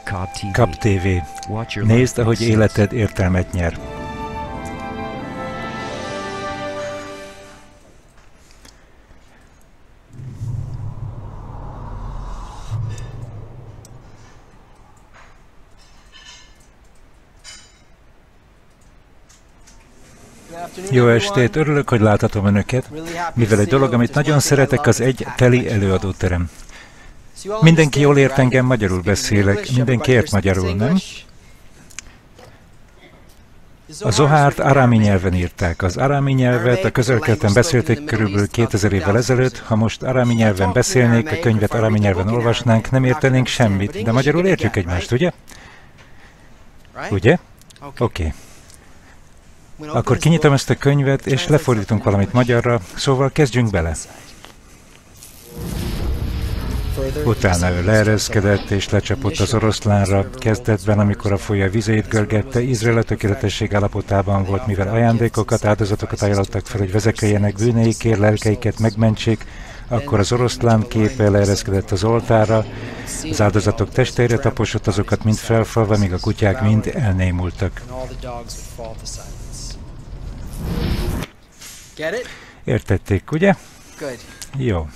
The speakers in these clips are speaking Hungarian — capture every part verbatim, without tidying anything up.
Kap té vé. Nézd, ahogy életed értelmet nyer. Jó estét, örülök, hogy láthatom Önöket, mivel egy dolog, amit nagyon szeretek, az egy teli előadóterem. Mindenki jól ért engem, magyarul beszélek, mindenki ért magyarul, nem? A Zohárt arámi nyelven írták. Az arámi nyelvet a Közel-Keleten beszélték körülbelül kétezer évvel ezelőtt. Ha most arámi nyelven beszélnék, a könyvet arámi nyelven olvasnánk, nem értenénk semmit, de magyarul értjük egymást, ugye? Ugye? Oké. Okay. Akkor kinyitom ezt a könyvet, és lefordítunk valamit magyarra, szóval kezdjünk bele. Utána ő leereszkedett és lecsapott az oroszlánra. Kezdetben, amikor a folyó vizét görgette, Izrael a tökéletesség állapotában volt, mivel ajándékokat, áldozatokat ajánlottak fel, hogy vezekeljenek bűneikért, lelkeiket megmentsék, akkor az oroszlán képe leereszkedett az oltárra, az áldozatok testére taposott, azokat mind felfalva, míg a kutyák mind elnémultak. Értették, ugye? Jó.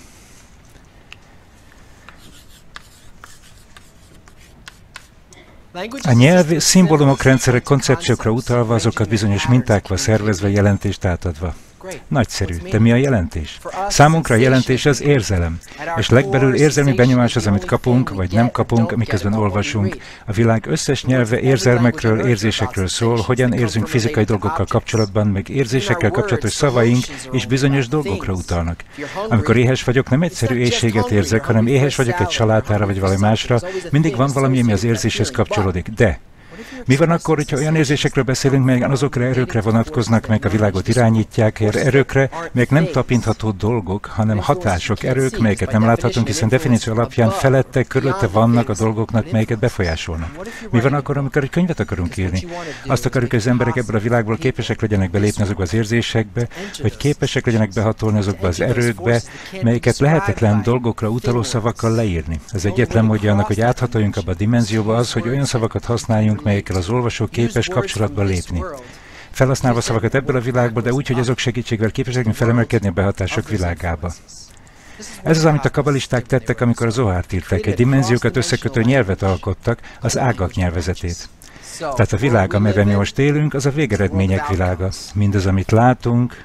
A nyelv szimbólumok, rendszerek, koncepciókra utalva, azokat bizonyos mintákba szervezve, jelentést átadva. Nagyszerű. De mi a jelentés? Számunkra a jelentés az érzelem. És legbelül érzelmi benyomás az, amit kapunk, vagy nem kapunk, miközben olvasunk. A világ összes nyelve érzelmekről, érzésekről szól, hogyan érzünk fizikai dolgokkal kapcsolatban, meg érzésekkel kapcsolatos szavaink és bizonyos dolgokra utalnak. Amikor éhes vagyok, nem egyszerű éhséget érzek, hanem éhes vagyok egy salátára vagy valami másra, mindig van valami, ami az érzéshez kapcsolódik. De mi van akkor, hogyha olyan érzésekről beszélünk, melyek azokra erőkre vonatkoznak, melyek a világot irányítják, erőkre, melyek nem tapintható dolgok, hanem hatások, erők, melyeket nem láthatunk, hiszen definíció alapján felette, körülötte vannak a dolgoknak, melyeket befolyásolnak. Mi van akkor, amikor egy könyvet akarunk írni? Azt akarjuk, hogy az emberek ebből a világból képesek legyenek belépni azokba az érzésekbe, hogy képesek legyenek behatolni azokba az erőkbe, melyeket lehetetlen dolgokra utaló szavakkal leírni. Ez egyetlen módja annak, hogy áthatoljunk abba a dimenzióba az, hogy olyan szavakat használjunk, melyekkel az olvasó képes kapcsolatba lépni. Felhasználva szavakat ebből a világból, de úgy, hogy azok segítségével képesek felemelkedni a behatások világába. Ez az, amit a kabalisták tettek, amikor a Zohárt írták. Egy dimenziókat összekötő nyelvet alkottak, az ágak nyelvezetét. Tehát a világ, amelyben mi most élünk, az a végeredmények világa. Mindaz, amit látunk,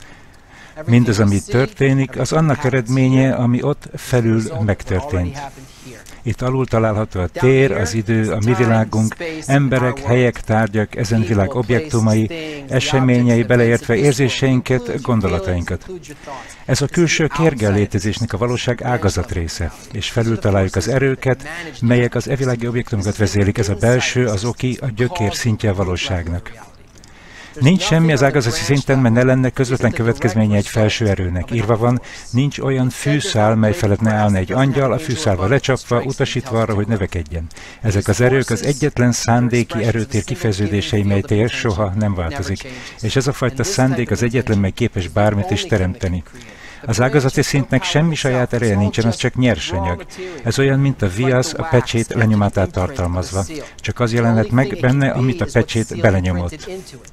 mindaz, ami történik, az annak eredménye, ami ott felül megtörtént. Itt alul található a tér, az idő, a mi világunk, emberek, helyek, tárgyak, ezen világ objektumai, eseményei, beleértve érzéseinket, gondolatainkat. Ez a külső kérgel létezésnek a valóság ágazat része, és felül találjuk az erőket, melyek az evilági objektumokat vezélik. Ez a belső, az oki, a gyökér szintje a valóságnak. Nincs semmi az ágazati szinten, mert ne lenne közvetlen következménye egy felső erőnek. Írva van, nincs olyan fűszál, mely felett ne állna egy angyal, a fűszálba lecsapva, utasítva arra, hogy növekedjen. Ezek az erők az egyetlen szándéki erőtér kifejeződései, mely tér soha nem változik. És ez a fajta szándék az egyetlen, mely képes bármit is teremteni. Az ágazati szintnek semmi saját ereje nincsen, az csak nyersanyag. Ez olyan, mint a viasz a pecsét lenyomatát tartalmazva. Csak az jelenhet meg benne, amit a pecsét belenyomott.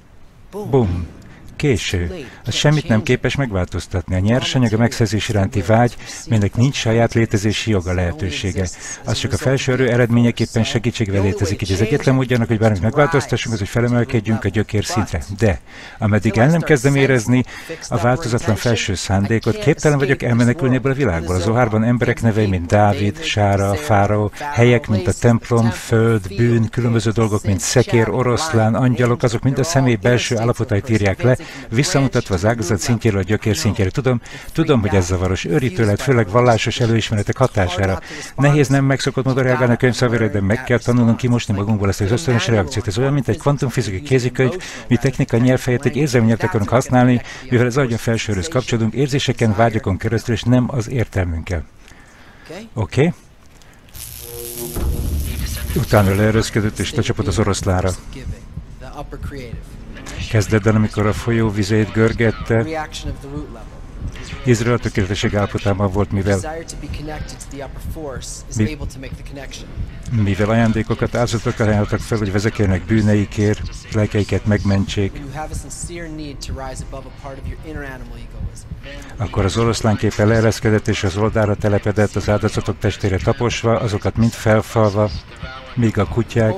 Bum! Késő. Az semmit nem képes megváltoztatni. A nyersanyag a megszerzés iránti vágy, melynek nincs saját létezési joga lehetősége. Az csak a felső erő eredményeképpen segítségvel létezik. Így az egyetlen módjának, hogy bármit megváltoztassunk, az, hogy felemelkedjünk a gyökér szintre. De, ameddig el nem kezdem érezni a változatlan felső szándékot, képtelen vagyok elmenekülni ebből a világból. A Zohárban emberek nevei, mint Dávid, Sára, Fáraó, helyek, mint a templom, föld, bűn, különböző dolgok, mint szekér, oroszlán, angyalok, azok mind a személy belső állapotait írják le, visszamutatva az ágazat szintjéről a gyökér szintjére. Tudom, tudom, hogy ez zavaros, őrítő lehet, főleg vallásos előismeretek hatására. Nehéz nem megszokott módon reagálni a könyvszavére, de meg kell tanulnunk kimosni magunkból ezt az ösztönös reakciót. Ez olyan, mint egy kvantumfizikai kézikönyv, mi technikai nyelv helyett egy érzelmi nyelvet akarunk használni, mivel az agy a felsőhöz kapcsolódunk, érzéseken, vágyakon keresztül, és nem az értelmünkkel. Oké? Okay? Utána leerőszkedett és lecsapott az oroszlánra. Kezdetben, amikor a folyó vizét görgette, Izrael tökéletesség állapotában volt, mivel, mi, mivel ajándékokat, áldozatokat ajánlottak fel, hogy vezekeljenek bűneikért, lelkeiket megmentsék. Akkor az oroszlánkép leereszkedett és az oldára telepedett, az áldozatok testére taposva, azokat mind felfalva, míg a kutyák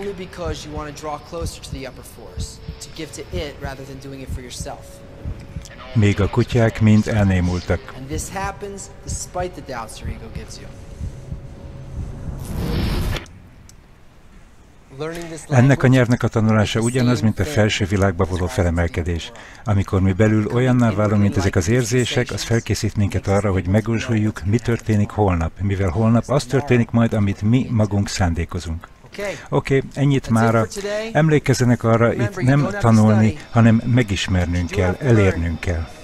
még a kutyák mind elnémultak. Ennek a nyelvnek a tanulása ugyanaz, mint a felső világba való felemelkedés. Amikor mi belül olyanná válunk, mint ezek az érzések, az felkészít minket arra, hogy megjósoljuk, mi történik holnap, mivel holnap az történik majd, amit mi magunk szándékozunk. Oké, okay, ennyit mára. Emlékezzenek arra, itt nem tanulni, hanem megismernünk kell, elérnünk kell.